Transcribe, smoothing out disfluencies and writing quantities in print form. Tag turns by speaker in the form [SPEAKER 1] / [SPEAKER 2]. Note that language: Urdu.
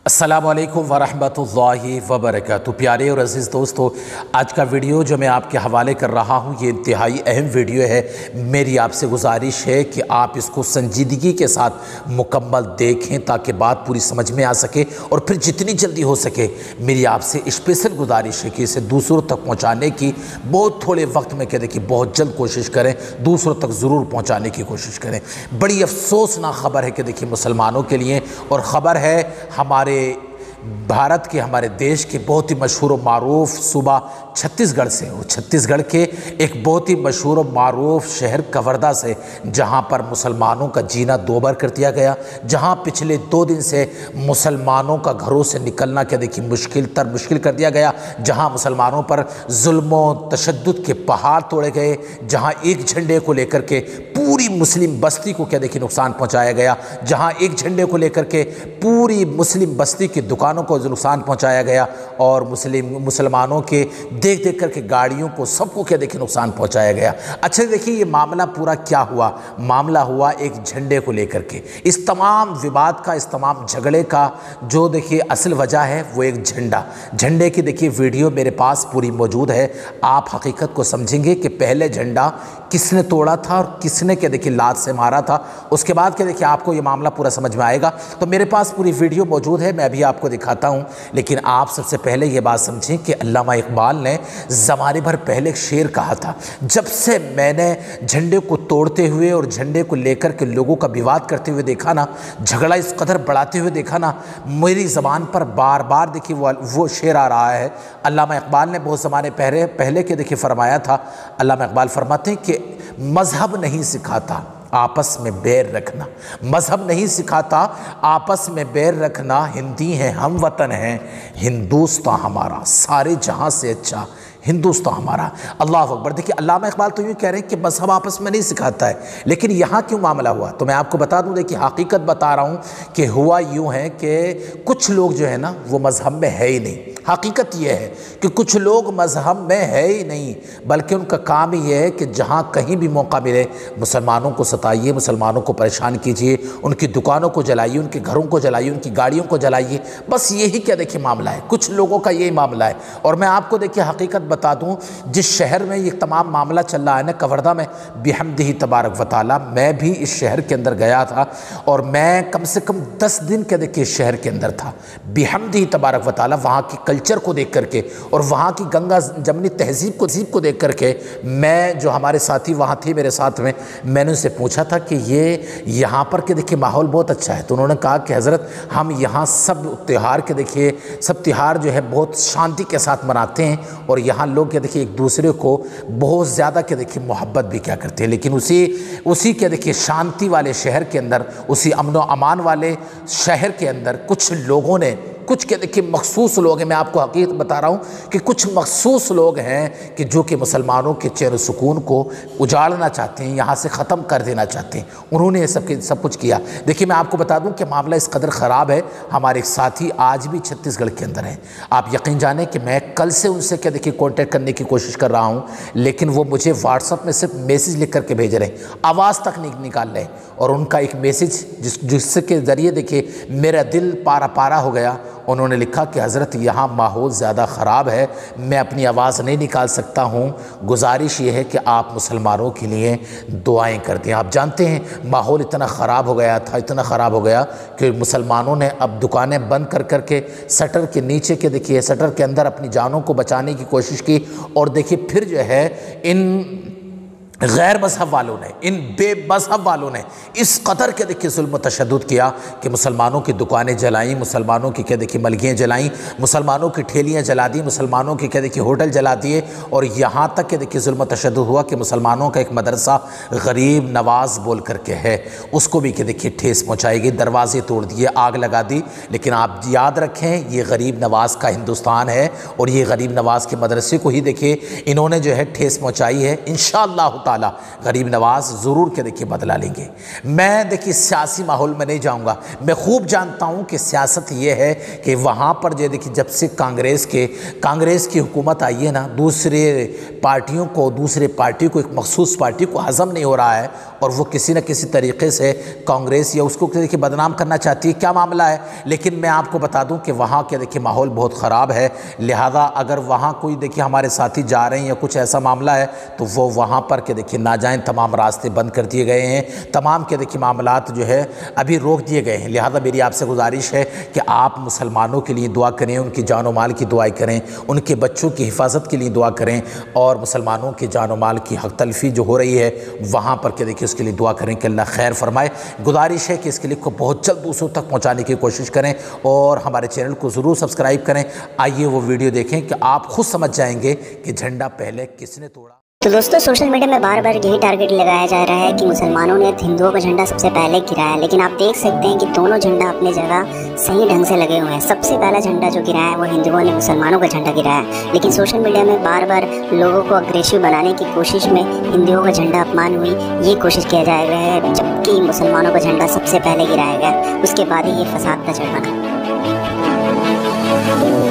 [SPEAKER 1] السلام علیکم ورحمۃ اللہ وبرکاتہ۔ پیارے اور عزیز دوستو، آج کا ویڈیو جو میں آپ کے حوالے کر رہا ہوں یہ انتہائی اہم ویڈیو ہے۔ میری آپ سے گزارش ہے کہ آپ اس کو سنجیدگی کے ساتھ مکمل دیکھیں تاکہ بات پوری سمجھ میں آ سکے، اور پھر جتنی جلدی ہو سکے میری آپ سے اسپیشل گزارش ہے کہ اسے دوسروں تک پہنچانے کی بہت تھوڑے وقت میں کہ بہت جلد کوشش کریں، دوسروں تک ضرور پہنچانے کی کوشش کریں۔ بڑی افسوسناک خبر ہے کہ دیکھیے مسلمانوں کے لیے، اور خبر ہے ہمارے بھارت کے، ہمارے دیش کے بہت ہی مشہور و معروف صوبہ چھتیس گڑھ سے، اور چھتیس گڑھ کے ایک بہت ہی مشہور و معروف شہر کوردا سے، جہاں پر مسلمانوں کا جینا دوبر کر دیا گیا، جہاں پچھلے 2 دن سے مسلمانوں کا گھروں سے نکلنا مشکل کر دیا گیا، جہاں مسلمانوں پر ظلم و تشدد کے پہاڑ توڑے گئے، جہاں ایک جھنڈے کو لے کر کے پوری مسلم بستی کو نقصان پہنچایا گیا، جہاں ایک جھنڈے کو لے کر کے پوری مسلم بستی کی دکانوں کو نقصان پہنچایا گیا، اور مسلمانوں کے دیکھ کر کے گاڑیوں کو سب کو نقصان پہنچایا گیا۔ اچھا دیکھیے یہ معاملہ پورا کیا ہوا؟ معاملہ ہوا ایک جھنڈے کو لے کر کے۔ اس تمام وواد کا، اس تمام جھگڑے کا جو اصل وجہ ہے وہ ایک جھنڈے کی ویڈیو میرے پاس پوری موجود ہے۔ آپ حقیقت کو سمجھیں گے کہ پہلے جھنڈا کس نے توڑا تھا اور کس نے لات سے مارا تھا، اس کے بعد آپ کو یہ معاملہ پورا سمجھ میں آئے گا۔ تو میرے پاس پوری ویڈیو موجود ہے، میں ابھی آپ کو دکھاتا ہوں، لیکن آپ سب سے پہلے یہ بات سمجھیں کہ علامہ اقبال نے زمانے بھر پہلے ایک شعر کہا تھا، جب سے میں نے جھنڈے کو توڑتے ہوئے اور جھنڈے کو لے کر کے لوگوں کا وواد کرتے ہوئے دیکھا نا، جھگڑا اس قدر بڑھاتے ہوئے دیکھا نا، میری زبان پر بار بار وہ شعر آ رہا ہے۔ علامہ اقبال نے بہت زمانے پہلے فرمایا تھا۔ علامہ اقبال فرماتے ہیں کہ مذہب نہیں سکھاتا آپس میں بیر رکھنا، مذہب نہیں سکھاتا آپس میں بیر رکھنا، ہندی ہیں ہم وطن ہیں ہندوستان ہمارا، سارے جہاں سے اچھا ہندوستان ہمارا۔ اللہ اکبر۔ دیکھیے علامہ اقبال تو یوں کہہ رہے ہیں کہ مذہب آپس میں نہیں سکھاتا ہے، لیکن یہاں کیوں معاملہ ہوا تو میں آپ کو بتا دوں۔ دیکھیے حقیقت بتا رہا ہوں کہ ہوا یوں ہے کہ کچھ لوگ جو ہے نا وہ مذہب میں ہے ہی نہیں۔ حقیقت یہ ہے کہ کچھ لوگ مذہب میں ہے ہی نہیں، بلکہ ان کا کام ہی یہ ہے کہ جہاں کہیں بھی موقع ملے مسلمانوں کو ستائیے، مسلمانوں کو پریشان کیجیے، ان کی دکانوں کو جلائیے، ان کے گھروں کو جلائیے، ان کی گاڑیوں کو جلائیے، بس یہی معاملہ ہے، کچھ لوگوں کا یہی معاملہ ہے۔ اور میں آپ کو حقیقت بتا دوں، جس شہر میں یہ تمام معاملہ چل رہا ہے نا، کوردا میں، بحمدہ تبارک و تعالی، میں بھی اس شہر کے اندر گیا تھا، اور میں کم سے کم 10 دن کے شہر کے اندر تھا۔ بحمدہ تبارک و تعالی وہاں کی کلچر کو دیکھ کر کے اور وہاں کی گنگا جمنی تہذیب کو دیکھ کر کے، میں جو ہمارے ساتھی وہاں تھے میرے ساتھ میں نے ان سے پوچھا تھا کہ یہاں پر ماحول بہت اچھا ہے، تو انہوں نے کہا کہ حضرت ہم یہاں سب تہوار سب تہوار جو ہے بہت شانتی کے ساتھ مناتے ہیں، اور یہاں لوگ ایک دوسرے کو بہت زیادہ محبت بھی کیا کرتے ہیں، لیکن اسی شانتی والے شہر کے اندر، اسی امن و امان والے شہر کے اندر کچھ لوگوں نے مخصوص لوگ ہیں، میں آپ کو حقیقت بتا رہا ہوں کہ کچھ مخصوص لوگ ہیں کہ جو کہ مسلمانوں کے چین و سکون کو اجاڑنا چاہتے ہیں، یہاں سے ختم کر دینا چاہتے ہیں۔ انہوں نے سب کچھ کیا۔ دیکھیے میں آپ کو بتا دوں کہ معاملہ اس قدر خراب ہے، ہمارے ایک ساتھی آج بھی چھتیس گڑھ کے اندر ہیں۔ آپ یقین جانیں کہ میں کل سے ان سے کانٹیکٹ کرنے کی کوشش کر رہا ہوں، لیکن وہ مجھے واٹس ایپ میں صرف میسج لکھ کر کے بھیج رہے ہیں، آواز تک نہیں نکال رہے، اور ان کا ایک میسج جس کے ذریعے میرا دل پارا پارا ہو گیا۔ انہوں نے لکھا کہ حضرت یہاں ماحول زیادہ خراب ہے، میں اپنی آواز نہیں نکال سکتا ہوں، گزارش یہ ہے کہ آپ مسلمانوں کے لیے دعائیں کر دیں۔ آپ جانتے ہیں ماحول اتنا خراب ہو گیا کہ مسلمانوں نے اب دکانیں بند کر کے سٹر کے نیچے سٹر کے اندر اپنی جانوں کو بچانے کی کوشش کی، اور پھر جو ہے ان غیر مذہب والوں نے، ان بے مذہب والوں نے اس قدر ظلم و تشدد کیا کہ مسلمانوں کی دکانیں جلائیں، مسلمانوں کی ملگیاں جلائیں، مسلمانوں کی ٹھیلیاں جلا دی، مسلمانوں کی ہوٹل جلا دیے، اور یہاں تک ظلم و تشدد ہوا کہ مسلمانوں کا ایک مدرسہ غریب نواز بول کر کے ہے، اس کو بھی ٹھیس پہنچائی گئی، دروازے توڑ دیے، آگ لگا دی۔ لیکن آپ یاد رکھیں یہ غریب نواز کا ہندوستان ہے، اور یہ غریب نواز کے مدرسے کو ہی انہوں نے جو ہے ٹھیس پہنچائی ہے۔ انشاءاللہ تعالی ताला गरीब नवाज ज़रूर के देखिए बदला लेंगे। मैं देखिए सियासी माहौल में नहीं जाऊंगा, मैं खूब जानता हूं कि सियासत ये है कि वहाँ पर जो देखिए जब से कांग्रेस की हुकूमत आई है ना, दूसरे पार्टियों को, दूसरे पार्टी को, एक मखसूस पार्टी को हज़म नहीं हो रहा है और वो किसी न किसी तरीके से कांग्रेस या उसको देखिए बदनाम करना चाहती है। क्या मामला है, लेकिन मैं आपको बता दूं कि वहाँ के देखिए माहौल बहुत ख़राब है। लिहाजा अगर वहाँ कोई देखिए हमारे साथी जा रहे हैं या कुछ ऐसा मामला है तो वो वहाँ पर के देखिए ना जाएं। तमाम रास्ते बंद कर दिए गए हैं, तमाम के देखिए मामलात जो है अभी रोक दिए गए हैं। लिहाजा मेरी आपसे गुजारिश है कि आप मुसलमानों के लिए दुआ करें, उनकी जान और माल की दुआएं करें, उनके बच्चों की हिफाजत के लिए दुआ करें और मुसलमानों के जान और माल की हक तलफी जो हो रही है वहाँ पर के देखिए उसके लिए दुआ करें कि अल्लाह खैर फरमाए। गुजारिश है कि इसके लिए को बहुत जल्द दूसरों तक पहुँचाने की कोशिश करें और हमारे चैनल को ज़रूर सब्सक्राइब करें। आइए वो वीडियो देखें कि आप खुद समझ जाएंगे कि झंडा पहले किसने तोड़ा।
[SPEAKER 2] तो दोस्तों, सोशल मीडिया में बार बार यही टारगेट लगाया जा रहा है कि मुसलमानों ने हिंदुओं का झंडा सबसे पहले गिराया, लेकिन आप देख सकते हैं कि दोनों झंडा अपनी जगह सही ढंग से लगे हुए हैं। सबसे पहला झंडा जो गिराया है वो हिंदुओं ने मुसलमानों का झंडा गिराया है, लेकिन सोशल मीडिया में बार बार लोगों को अग्रेसिव बनाने की कोशिश में हिंदुओं का झंडा अपमान हुई ये कोशिश किया जा रहा है, जबकि मुसलमानों का झंडा सबसे पहले गिराया गया, उसके बाद ही ये फसाद का जड़ बना।